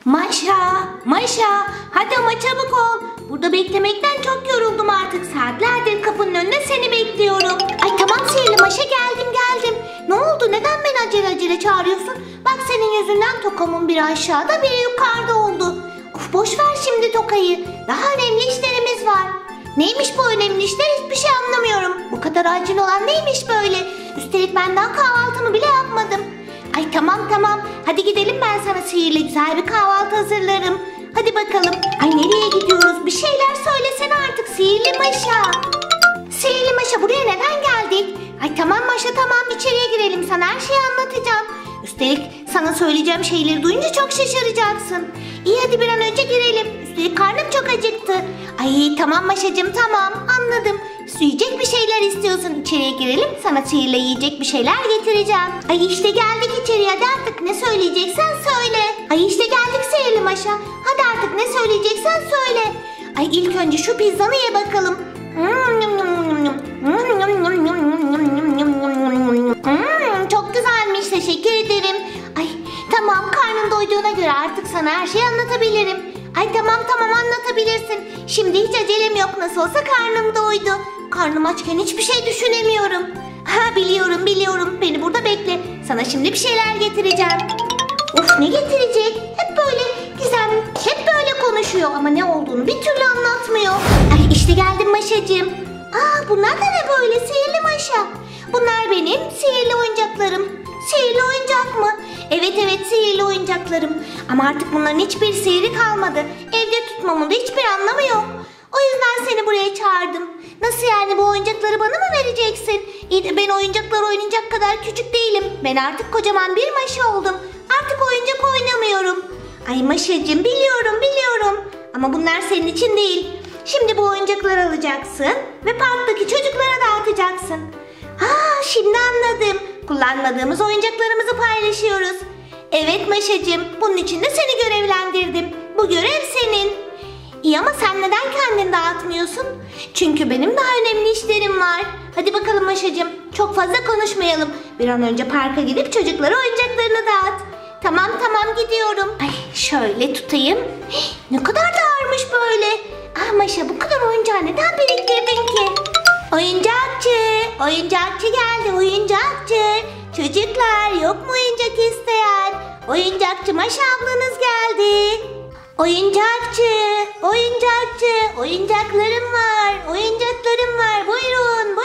Maşa, Maşa, hadi ama çabuk ol. Burada beklemekten çok yoruldum artık. Saatlerdir kapının önünde seni bekliyorum. Ay tamam sihirli Maşa, geldim. Ne oldu? Neden beni acele çağırıyorsun? Bak senin yüzünden tokamın biri aşağıda biri yukarıda oldu. Of boş ver şimdi tokayı. Daha önemli işlerimiz var. Neymiş bu önemli işler? Hiçbir şey anlamıyorum. Bu kadar acil olan neymiş böyle? Üstelik ben daha kahvaltımı bile yapmadım. Ay tamam. Hadi gidelim, ben sana sihirli güzel bir kahvaltı hazırlarım. Hadi bakalım. Ay nereye gidiyoruz? Bir şeyler söylesene artık sihirli Maşa. Sihirli Maşa, buraya neden geldik? Ay tamam Maşa, tamam, içeriye girelim, sana her şeyi anlatacağım. Üstelik sana söyleyeceğim şeyleri duyunca çok şaşıracaksın. İyi hadi bir an önce girelim. Üstelik karnım çok acıktı. Ay tamam Maşacığım, tamam, anladım. Yiyecek bir şeyler istiyorsun. İçeriye girelim, sana sihirle yiyecek bir şeyler getireceğim. Ay işte geldik içeriye, hadi artık ne söyleyeceksen söyle. Ay işte geldik sihirli Maşa. Hadi artık ne söyleyeceksen söyle. Ay ilk önce şu pizzanı ye bakalım. Çok güzelmiş, teşekkür ederim. Ay tamam, karnın doyduğuna göre artık sana her şeyi anlatabilirim. Ay tamam anlatabilirsin. Şimdi hiç acelem yok, nasıl olsa karnım doydu. Karnım açken hiçbir şey düşünemiyorum. Ha biliyorum, beni burada bekle. Sana şimdi bir şeyler getireceğim. Of ne getirecek? Hep böyle Gizem, hep böyle konuşuyor ama ne olduğunu bir türlü anlatmıyor. Ay işte geldim Maşacığım. Aa bunlar da ne böyle sihirli Maşa? Bunlar benim sihirli oyuncaklarım. Sihirli oyuncak mı? Evet sihirli oyuncaklarım. Ama artık bunların hiçbir sihri kalmadı. Evde tutmamın da hiçbir anlamı yok. O yüzden seni buraya çağırdım. Nasıl yani, bu oyuncakları bana mı vereceksin? İyi de ben oyuncaklar oynayacak kadar küçük değilim. Ben artık kocaman bir Maşa oldum. Artık oyuncak oynamıyorum. Ay Maşacığım biliyorum. Ama bunlar senin için değil. Şimdi bu oyuncakları alacaksın ve parktaki çocuklara dağıtacaksın. Ha şimdi anladım. Kullanmadığımız oyuncaklarımızı paylaşıyoruz. Evet Maşacığım, bunun için de seni görevlendirdim. Bu görev senin. İyi ama sen neden kendini dağıtmıyorsun? Çünkü benim daha önemli işlerim var. Hadi bakalım Maşacığım, çok fazla konuşmayalım. Bir an önce parka gidip çocuklara oyuncaklarını dağıt. Tamam gidiyorum. Ay şöyle tutayım. Ne kadar da ağırmış böyle. Ah Maşa, bu kadar oyuncağı neden biriktirdin ki? Oyuncakçı geldi, oyuncakçı. Çocuklar, yok mu oyuncak isteyen? Oyuncakçı Maşa ablanız geldi. Oyuncakçı, oyuncaklarım var, buyurun.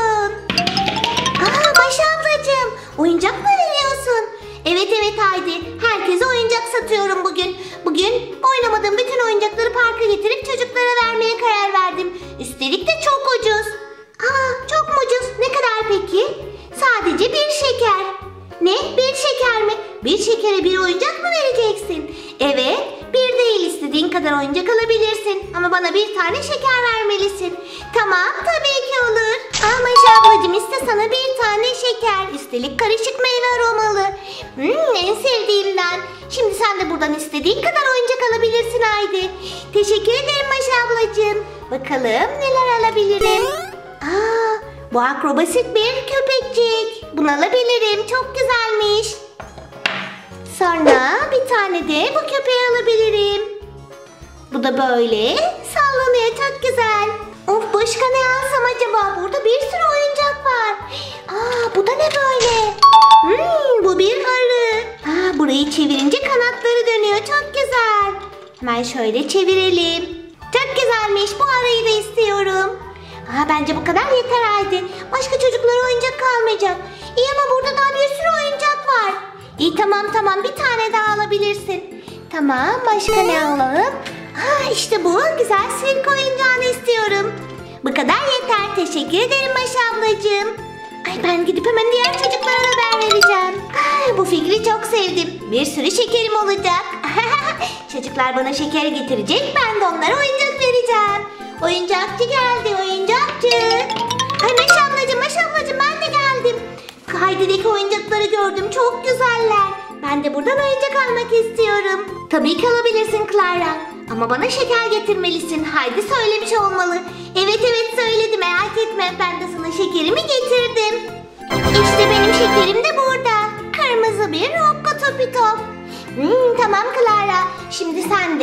Aa Maşa ablacığım, oyuncak mı veriyorsun? Evet Haydi, herkese oyuncak satıyorum bugün. Bugün oynamadığım bütün oyuncakları parka getirip çocuklara vermeye karar verdim. Üstelik de çok ucuz. Aa çok mu ucuz? Ne kadar peki? Sadece bir şeker. Ne? Bir şeker mi? Bir şekere bir oyuncak mı vereceksin? Evet, bir değil, istediğin kadar oyuncak alabilirsin. Ama bana bir tane şeker vermelisin. Tamam, tabii ki olur. Aa Maşa ablacığım, iste sana bir tane şeker. Üstelik karışık meyve aromalı. En sevdiğimden. Şimdi sen de buradan istediğin kadar oyuncak alabilirsin Haydi. Teşekkür ederim Maşa ablacığım. Bakalım neler alabilirim. Aa, bu akrobatik bir köpekçik. Bunu alabilirim. Çok güzelmiş. Sonra bir tane de bu köpeği alabilirim. Bu da böyle sallanıyor. Çok güzel. Of, başka ne alsam acaba? Burada bir sürü oyuncak var. Aa, bu da ne böyle? Bu bir arı. Aa, burayı çevirince kanatları dönüyor. Çok güzel. Hemen şöyle çevirelim. Çok güzelmiş. Bu arıyı da istiyorum. Aa, bence bu kadar yeter Haydi. Başka çocuklara oyuncak kalmayacak. İyi ama burada daha bir sürü oyuncak var. İyi tamam, bir tane daha alabilirsin. Tamam, başka ne alalım? Ha işte bu güzel sirk oyuncağını istiyorum. Bu kadar yeter. Teşekkür ederim Maşa ablacığım. Ay ben gidip hemen diğer çocuklara da haber vereceğim. Ay, bu fikri çok sevdim. Bir sürü şekerim olacak. Çocuklar bana şeker getirecek. Ben de onlara oyuncak vereceğim. Oyuncakçı geldi, oyuncakçı. Ay Maşa ablacığım ben de geldim. Haydi'deki oyuncakları gördüm. Çok güzeller. Ben de buradan oyuncak almak istiyorum. Tabii ki alabilirsin Clara. Ama bana şeker getirmelisin. Haydi söylemiş olmalı. Evet söyledi, merak etme. Ben de sana şekerimi getirdim. İşte benim şekerim de burada. Kırmızı bir Rocco Topitop. Tamam Clara. Şimdi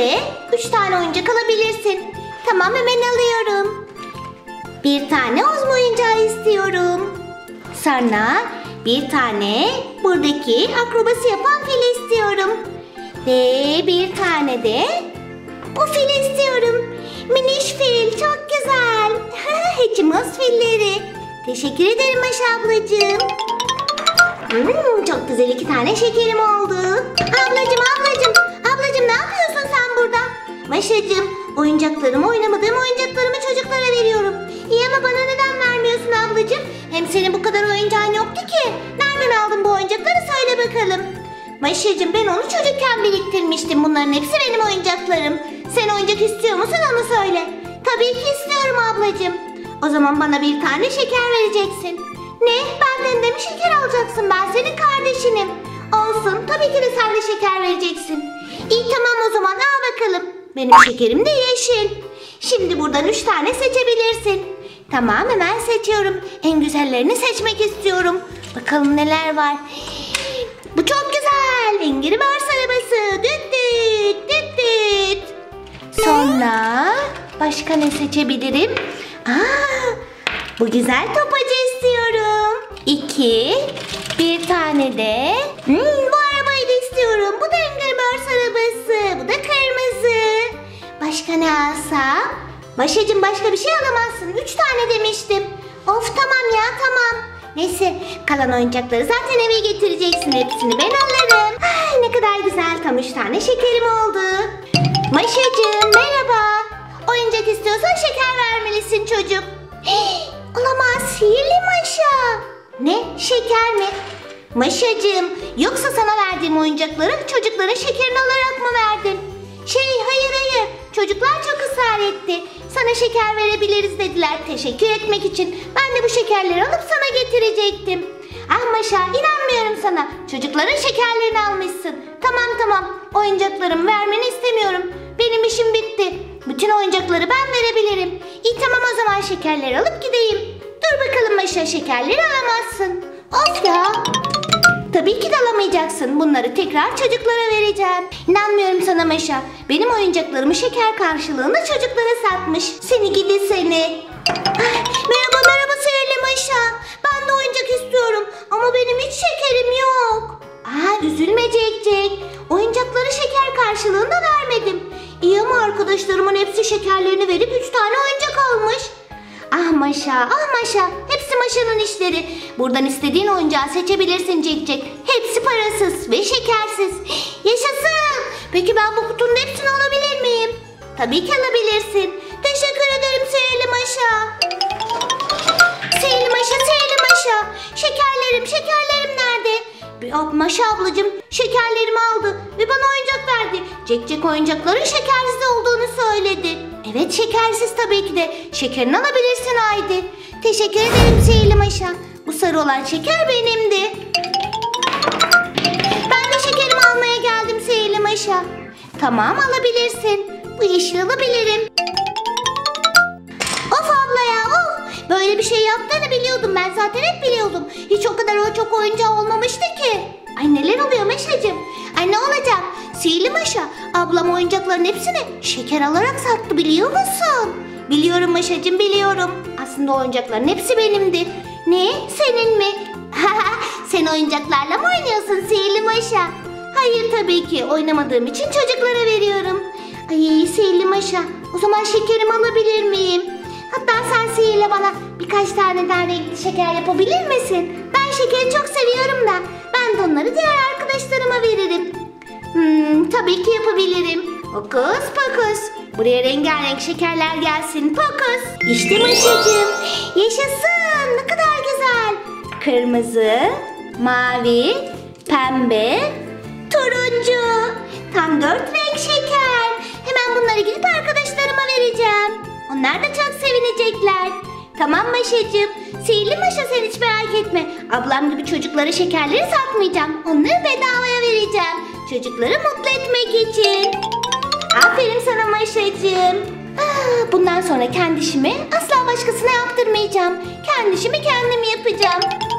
de 3 tane oyuncak alabilirsin. Tamam, hemen alıyorum. Bir tane Ozmo oyuncağı istiyorum. Sonra bir tane buradaki akrobasi yapan fil istiyorum. Ve bir tane de bu fil istiyorum. Miniş fil, çok güzel. Hatchimals filleri. Teşekkür ederim Maşa ablacığım. Çok güzel 2 tane şekerim oldu. Ablacığım ne yapıyorsun sen burada? Maşacığım, oynamadığım oyuncaklarımı çocuklara veriyorum. İyi ama bana neden vermiyorsun ablacığım? Hem senin bu kadar oyuncağın yoktu ki. Nereden aldın bu oyuncakları, söyle bakalım. Maşacığım, ben onu çocukken biriktirmiştim. Bunların hepsi benim oyuncaklarım. Sen oyuncak istiyor musun, onu söyle. Tabii ki istiyorum ablacığım. O zaman bana bir tane şeker vereceksin. Ne? Benden de mi şeker alacaksın? Ben senin kardeşinim. Olsun, tabii ki de sen de şeker vereceksin. İyi, tamam o zaman, al bakalım. Benim şekerim de yeşil. Şimdi buradan 3 tane seçebilirsin. Tamam, hemen seçiyorum. En güzellerini seçmek istiyorum. Bakalım neler var. Bu çok güzel. Angry Birds arabası. Düt düt düt düt. Sonra başka ne seçebilirim? Bu güzel topacı istiyorum. 2. Bir tane de bu arabayı da istiyorum. Bu da Angry Birds arabası. Bu da kırmızı. Başka ne alsam? Başacığım, başka bir şey alamazsın. 3 tane demiştim. Of, tamam ya, tamam. Neyse, kalan oyuncakları zaten eve getireceksin. Hepsini ben alırım. Ay, ne kadar güzel. Tam 3 tane şekerim oldu. Maşacığım, merhaba. Oyuncak istiyorsan şeker vermelisin çocuk. Olamaz, sihirli Maşa. Ne? Şeker mi? Maşacığım, yoksa sana verdiğim oyuncakları çocuklara şekerini alarak mı verdin? Hayır. Çocuklar çok ısrar etti. Sana şeker verebiliriz dediler, teşekkür etmek için. Ben de bu şekerleri alıp sana getirecektim. Ah Maşa, inanmıyorum sana. Çocukların şekerlerini almışsın. Tamam. Oyuncaklarımı vermeni istemiyorum. Benim işim bitti. Bütün oyuncakları ben verebilirim. İyi, tamam o zaman şekerleri alıp gideyim. Dur bakalım Maşa, şekerleri alamazsın. Of ya. Tabii ki de alamayacaksın. Bunları tekrar çocuklara vereceğim. İnanmıyorum sana Maşa. Benim oyuncaklarımı şeker karşılığında çocuklara satmış. Seni gidi seni. Merhaba sihirli Maşa. Ben de oyuncak istiyorum. Ama benim hiç şekerim yok. Üzülme Cek. Oyuncakları şeker karşılığında vermedim. İyi ama arkadaşlarımın hepsi şekerlerini verip 3 tane oyuncak almış. Ah Maşa. Hepsi Maşa'nın işleri. Buradan istediğin oyuncağı seçebilirsin Cek. Hepsi parasız ve şekersiz. Yaşasın. Peki ben bu kutunun hepsini alabilir miyim? Tabii ki alabilirsin. Teşekkür ederim sihirli Maşa. Sihirli Maşa. Şekerlerim nerede? Maşa ablacığım şekerlerimi aldı ve bana oyuncak verdi. Cek oyuncakların şekersiz olduğunu söyledi. Evet, şekersiz tabii ki de. Şekerini alabilirsin Haydi. Teşekkür ederim sihirli Maşa. Bu sarı olan şeker benimdi. Ben de şekerimi almaya geldim sihirli Maşa. Tamam, alabilirsin. Bu yeşil alabilirim. Of abla ya, of. Böyle bir şey yaptığını biliyordum, ben zaten hep biliyordum. Hiç o kadar çok oyuncağı olmamıştı ki. Ay, neler oluyor Maşacığım? Ay, ne olacak? Sihirli Maşa, ablam oyuncakların hepsini şeker alarak sattı, biliyor musun? Biliyorum Maşacığım, biliyorum. Aslında oyuncakların hepsi benimdi. Ne? Senin mi? Sen oyuncaklarla mı oynuyorsun sihirli Maşa? Hayır, tabii ki oynamadığım için çocuklara veriyorum. Ay sihirli Maşa, o zaman şekerimi alabilir miyim? Hatta sen sihirle bana birkaç tane daha renkli şeker yapabilir misin? Ben şekeri çok seviyorum da ben de onları diğer arkadaşlarıma veririm. Tabii ki yapabilirim. Hokus pokus. Buraya rengarenk şekerler gelsin. Pokus. İşte Maşacığım. Yaşasın. Ne kadar güzel. Kırmızı, mavi, pembe, turuncu. Tam 4 renk şeker. Hemen bunları gidip arkadaşlarıma vereceğim. Onlar da çok sevinecekler. Tamam Maşacığım. Sihirli Maşa, sen hiç merak etme. Ablam gibi çocuklara şekerleri satmayacağım. Onları bedavaya vereceğim. Çocukları mutlu etmek için. Aferin sana Maşacığım. Bundan sonra kendi işimi asla başkasına yaptırmayacağım. Kendi işimi kendim yapacağım.